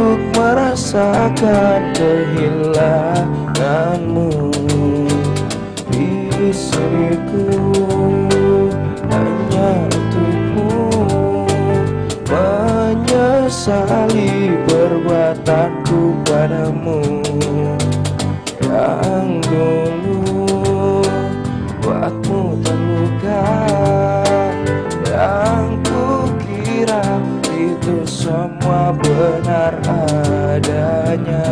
untuk merasakan kehilanganmu. Di sini ku hanya untukmu, menyesali perbuatanku padamu yang dulu buatmu terluka, yang kukira itu semua benar adanya.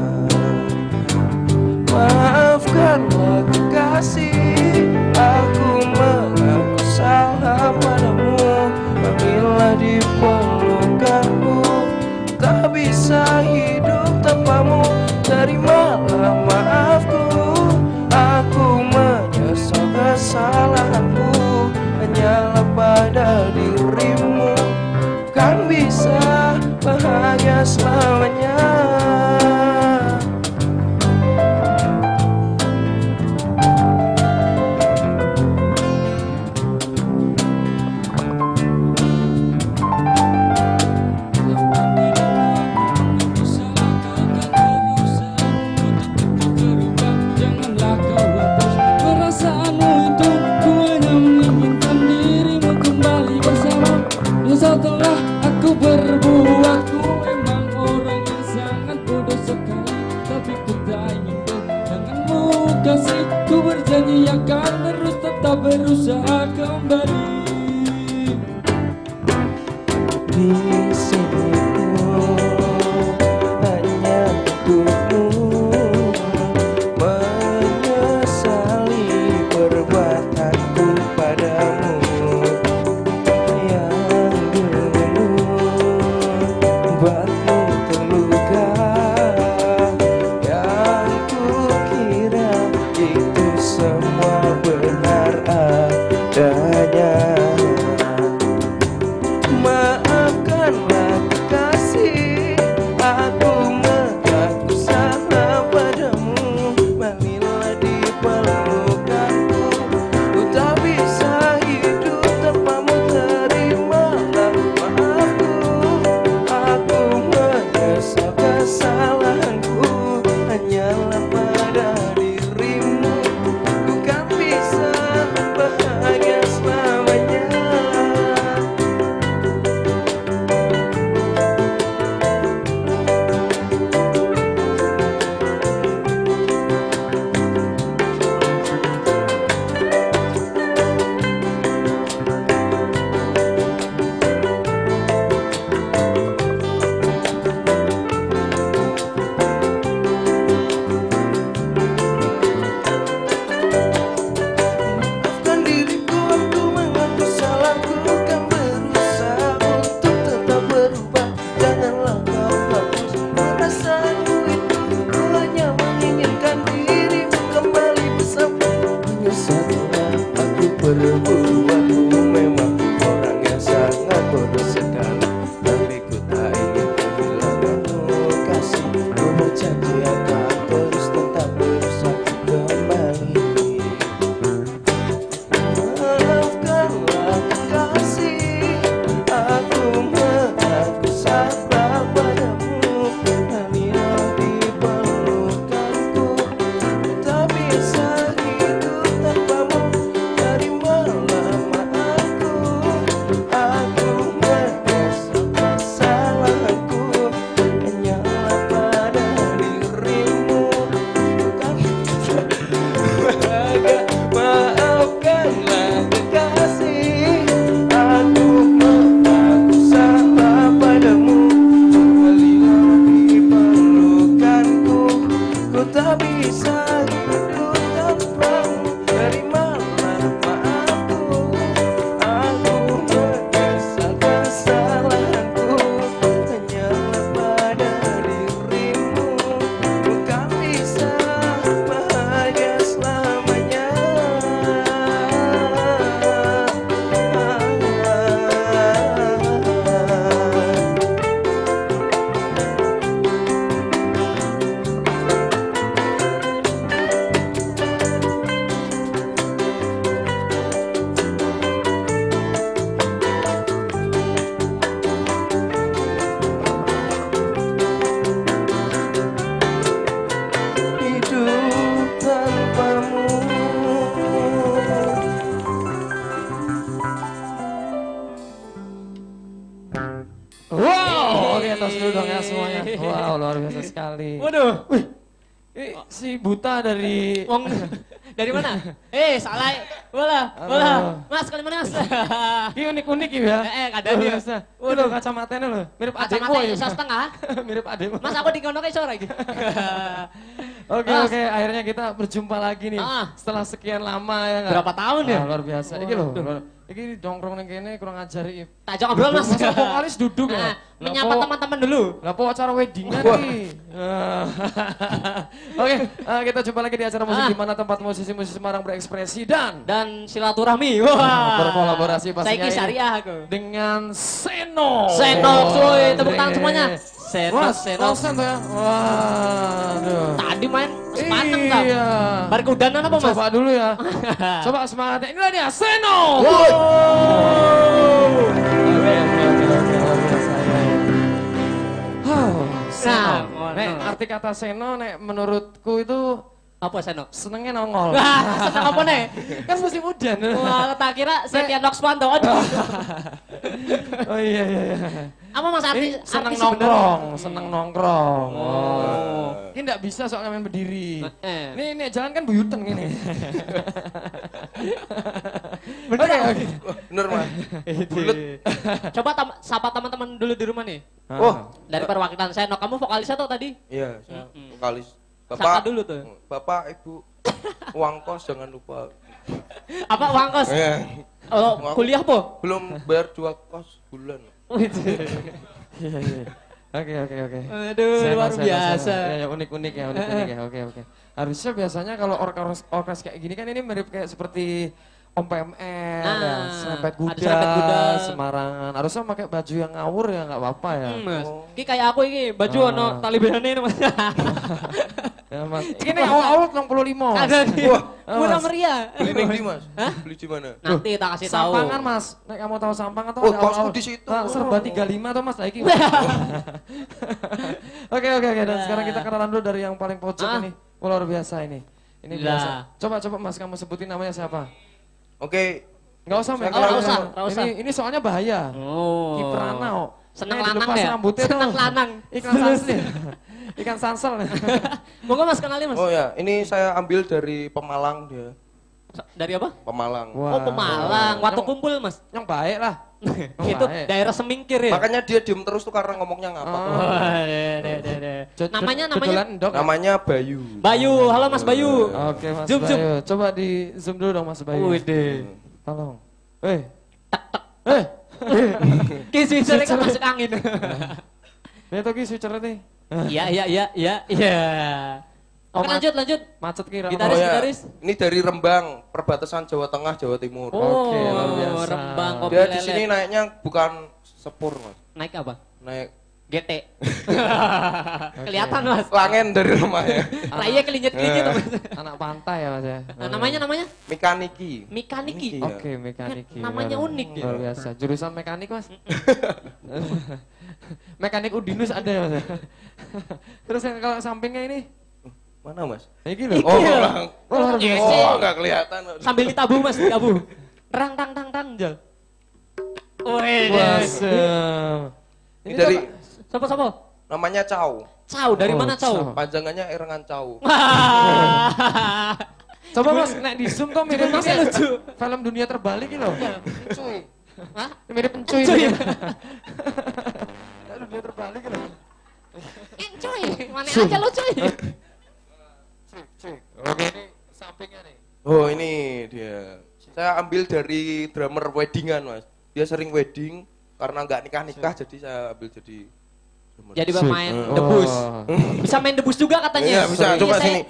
Maafkanlah kekasih, aku mengaku salah padamu. Ambillah di pelukanku, tak bisa hidup tanpamu. Terimalah maafku, aku menyesal kesalahanku. Hanyalah pada dirimu kan bisa bahagia selamanya. Setelah aku berbuat, ku emang orang yang Wow, luar biasa sekali. Waduh. Wih, ini si buta dari... Wong dari mana? Salah. Bola. Mas, kali mana Mas? Ini unik-unik ya. Ada dia. Waduh, kacamatanya loh. Mirip adekmu Kacamata ya. iso setengah. Mirip adekmu. Mas, aku di kono iso ora iki. Oke, akhirnya kita berjumpa lagi nih. Setelah sekian lama ya enggak? Berapa tahun ya? Luar biasa. Iki loh. Iki dongkrong nang kene kurang ajari. Tak ajak ngobrol Mas. Masa vokalis duduk ya. Menyapa teman-teman dulu. Lah po acara weddingan nih. Oke, kita jumpa lagi di acara musik di mana tempat musisi-musisi Semarang berekspresi dan silaturahmi. Wah. Berkolaborasi pastinya. Saiki syariah aku. Dengan Seno. Seno, cuy, tepuk tangan semuanya. Seno ya. Waduh. Tadi main sepaneng tau. Iya. Bar kudanan apa Mas? Coba dulu ya. Coba semangatnya. Inilah dia Seno. Seno. Nek arti kata Seno nek menurutku itu apa Seno? senengnya nongol. Wah, seneng apa nih? Kan musim hujan. Wah, tak kira Setia Noxpanto. Aduh. Oh iya. Apa Mas arti seneng arti nongkrong, seneng nongkrong. Oh. Ini enggak bisa soalnya main berdiri. Eh. Nih jalan kan buyuten gini. Bener. Oke. Bener Mas. Bulet. Coba sapa teman-teman dulu di rumah nih. Oh, Dari perwakilan Seno, kamu vokalisnya tuh tadi? iya, saya vokalis. Sapa dulu tuh. Bapak, Ibu, uang kos jangan lupa. Apa uang kos? Iya. Oh, kuliah po? Belum bayar 2 kos bulan. Iya. Oke. Aduh, luar biasa. Ya, unik-unik ya. Oke. Harusnya biasanya kalau orkes kayak gini kan ini mirip kayak seperti Om PMR, ya, serempet kuda, Semarangan. Harusnya pakai baju yang ngawur ya nggak apa-apa ya. Mas, ini kayak aku ini baju ono tali benane Mas. Ya Mas, ini awal 65 Mas. Ada nih. Murah meriah. Beli di Mas? Beli di mana? Nanti tak kasih tahu. Sampangan Mas, nek kamu tahu Sampangan tuh Oh, kosku di situ. Serba 35 tuh Mas, lagi. Oke. Dan sekarang kita kenalan dulu dari yang paling pojok ini. Luar biasa ini. Ini biasa. Coba Mas kamu sebutin namanya siapa? Oke. Enggak usah, Nggak usah. Ini soalnya bahaya. Oh. Kiprana kok. Seneng lanang ya? Rambutnya Seneng tuh. lanang. Ikan sansel. Ikan sansel. Monggo Mas kenalin Mas. Oh ya, ini saya ambil dari Pemalang dia. Dari apa? Pemalang. Oh Pemalang, waktu kumpul Mas. Yang baik lah. Itu daerah Semingkir ya? Makanya dia diem terus tuh karena ngomongnya ngapa. Namanya Bayu. Bayu, halo Mas Bayu. Oke Mas Zoom. Bayu. Coba di zoom dulu dong Mas Bayu. Wede. Tolong. Ki switcher kan masuk angin. Ini tuh ki switcher nih. Iya. Oke lanjut. Macet kira. Gitaris. Ini dari Rembang, perbatasan Jawa Tengah, Jawa Timur. Oke, luar biasa. Rembang kopi Dia lele. di sini naiknya bukan sepur, Mas. Naik apa? Naik GT. Kelihatan Mas. langen dari rumahnya. Raya kelinyet-kelinyet Mas. Anak pantai ya Mas ya. Namanya? Mekaniki. Mekaniki. Iya. Oke, mekaniki. Namanya unik ya. Luar biasa. Jurusan mekanik Mas. Mekanik Udinus ada ya Mas. Terus yang kalau sampingnya ini? Mana Mas? Iki loh. Oh, enggak kelihatan. Sambil ditabuh Mas, ditabuh. Tang jal. Ini dari Sopo? namanya Chow. Chow, dari mana Chow? Panjangannya Erengan Chow. Coba Mas, nek di zoom kok mirip Mas lucu. film dunia terbalik gitu loh. Cuy. Hah? Mirip pencuy. Pencuy. Dunia terbalik gitu. Cuy, mana aja lu cuy. Oke, ini sampingnya nih. Oh, ini dia. Saya ambil dari drummer weddingan, Mas. Dia sering wedding karena nggak nikah-nikah jadi saya ambil jadi drummer. Jadi pemain debus. Bisa main debus juga katanya. Iya, bisa. Coba sini.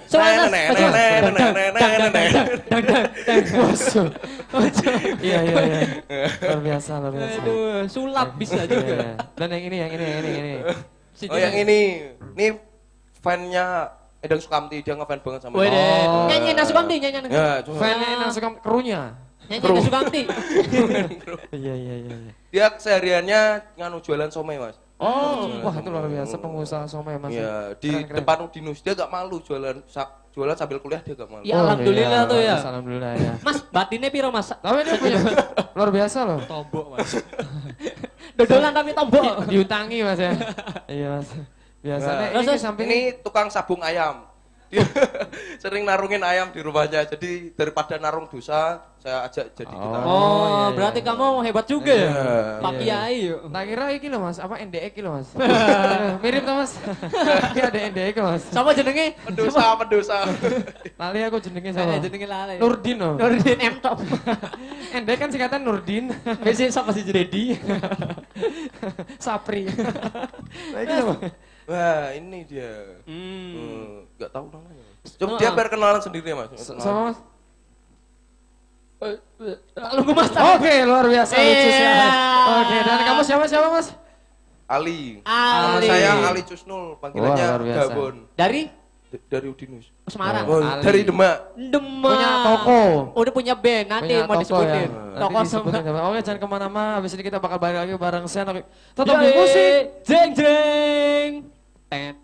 Iya. Luar biasa. Aduh, sulap bisa juga. Dan yang ini. Oh, yang ini. Ini fan-nya Endang Sukamti, dia ngefan banget sama dia. Nyanyi Endang Sukamti, nyanyi. Ya, coba. Fan-nya Endang Sukamti, krunya. Nyanyi Endang Sukamti. Iya. Dia sehariannya nganu jualan somai, Mas. Oh, wah itu luar biasa pengusaha somai Mas. Iya, di depan Udinus dia gak malu jualan sambil kuliah dia gak malu. Ya alhamdulillah tuh ya. Alhamdulillah ya. Mas, batinnya piro Mas? Tapi dia punya luar biasa loh. Tombok Mas. Dodolan tapi tombok. Diutangi Mas ya. Iya Mas. Biasanya Nah, ini samping ini tukang sabung ayam. Dia sering narungin ayam di rumahnya. Jadi daripada narung dosa, saya ajak jadi kita. Oh, iya, berarti iya. kamu hebat juga ya? Iya. Pak Iya. Kiai yuk. tak kira iki loh Mas, apa NDE iki loh Mas. Mirip tuh Mas. Iki ada NDE iki Mas. Sama jenenge? Pendosa. Lali aku jenenge sama. Jenenge lali. Nurdin loh. Nurdin M Top. NDE kan singkatan Nurdin. Biasanya siapa sih Dedi. Sapri. Nah, iki loh. Wah, ini dia. Nggak tahu namanya. Coba dia perkenalan sendiri Mas. Sama Mas. Lu Mas. Oke, luar biasa lucu sih. Iya. Oke, dan kamu siapa Mas? Ali. Ali. Nama saya Ali Cusnul, panggilannya Wah, luar biasa. Gabon. Dari Dari Udinus. Semarang. Oh, Ali. dari Demak. Demak. Punya toko. Udah punya band, nanti Punya mau toko disebutin. ya. Nanti Toko disebutin sama. sama. Oke, jangan kemana-mana. Habis ini kita bakal balik lagi bareng Sen. Tetap di Yoi. musik. Jeng jeng. Tet